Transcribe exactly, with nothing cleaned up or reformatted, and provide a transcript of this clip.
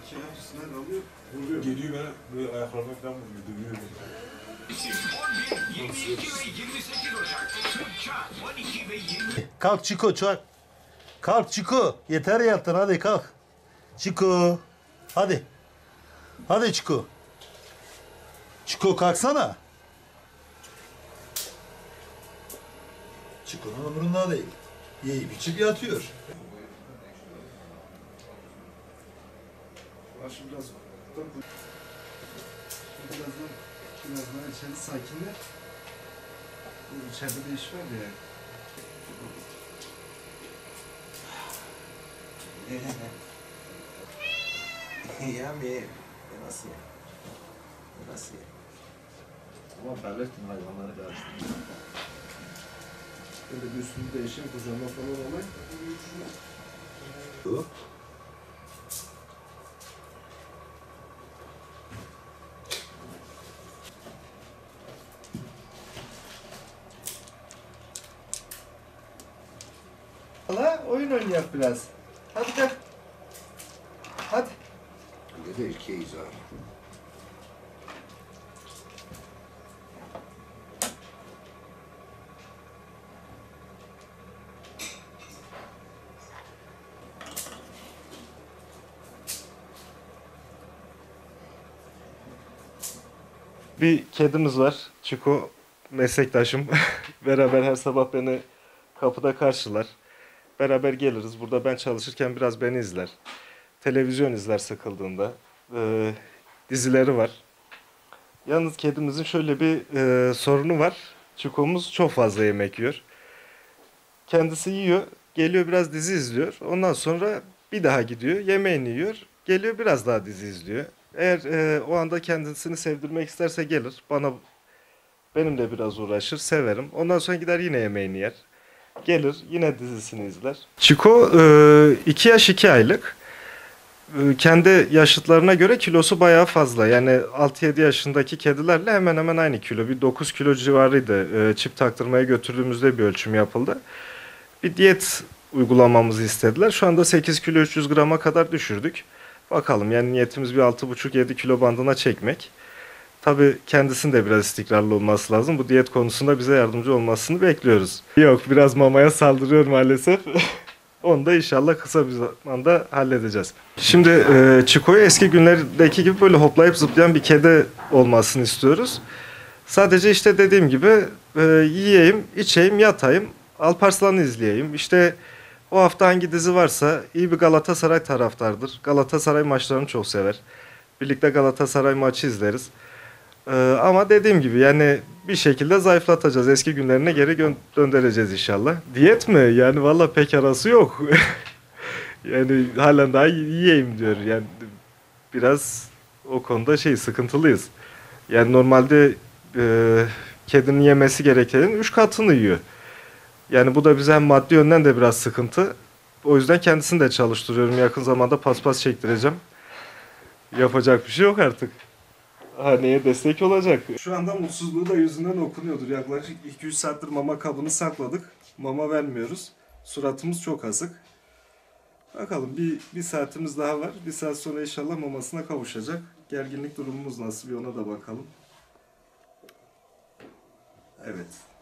iki ayak üstüne kalıyor. Vuruyor. Geliyor bana böyle ayaklarına falan vuruyor. Dövüyor beni. Kalk Çiko çak. Kalk Çiko. Yeter yattın hadi kalk. Çiko. Hadi. Hadi Çiko. Çiko kalksana. Çiko'nun umurunda değil. Yiyip içip yatıyor. Başı biraz birazdan birazdan içeri sakinler. Bu içeride bir iş var ya. Yami, nasıl ya? Nasıl ya? Ama belirtin hayvanları da. Böyle bir üstünü değişim kucağına falan olay. Bu. Hala oyun oynayak biraz. Hadi gel. Hadi. Ne de erkeğiz abi. Bir kedimiz var. Çiko meslektaşım. Beraber her sabah beni kapıda karşılar. Beraber geliriz. Burada ben çalışırken biraz beni izler. Televizyon izler sıkıldığında. Ee, dizileri var. Yalnız kedimizin şöyle bir e, sorunu var. Çiko'muz çok fazla yemek yiyor. Kendisi yiyor. Geliyor biraz dizi izliyor. Ondan sonra bir daha gidiyor. Yemeğini yiyor. Geliyor biraz daha dizi izliyor. Eğer e, o anda kendisini sevdirmek isterse gelir. Bana benim de biraz uğraşır. Severim. Ondan sonra gider yine yemeğini yer. Gelir yine dizisini izler. Çiko iki yaş iki aylık. E, kendi yaşıtlarına göre kilosu bayağı fazla. Yani altı yedi yaşındaki kedilerle hemen hemen aynı kilo. Bir dokuz kilo civarıydı. E, çip taktırmaya götürdüğümüzde bir ölçüm yapıldı. Bir diyet uygulamamızı istediler. Şu anda sekiz kilo üç yüz grama kadar düşürdük. Bakalım yani niyetimiz bir altı buçuk yedi kilo bandına çekmek. Tabii kendisinin de biraz istikrarlı olması lazım. Bu diyet konusunda bize yardımcı olmasını bekliyoruz. Yok biraz mamaya saldırıyor maalesef. Onu da inşallah kısa bir zamanda halledeceğiz. Şimdi e, Çiko'yu eski günlerdeki gibi böyle hoplayıp zıplayan bir kedi olmasını istiyoruz. Sadece işte dediğim gibi e, yiyeyim, içeyim, yatayım, Alparslan'ı izleyeyim. İşte o hafta hangi dizi varsa iyi bir Galatasaray taraftardır. Galatasaray maçlarını çok sever. Birlikte Galatasaray maçı izleriz. Ee, ama dediğim gibi yani bir şekilde zayıflatacağız. Eski günlerine geri gö- döndüreceğiz inşallah. Diyet mi? Yani valla pek arası yok. Yani halen daha yiyeyim diyor. Yani biraz o konuda şey sıkıntılıyız. Yani normalde e, kedinin yemesi gerekenin üç katını yiyor. Yani bu da bize hem maddi yönden de biraz sıkıntı. O yüzden kendisini de çalıştırıyorum. Yakın zamanda paspas çektireceğim. Yapacak bir şey yok artık. Haneye destek olacak. Şu anda mutsuzluğu da yüzünden okunuyordur. Yaklaşık iki üç saattir mama kabını sakladık. Mama vermiyoruz. Suratımız çok asık. Bakalım bir, bir saatimiz daha var. Bir saat sonra inşallah mamasına kavuşacak. Gerginlik durumumuz nasıl bir ona da bakalım. Evet.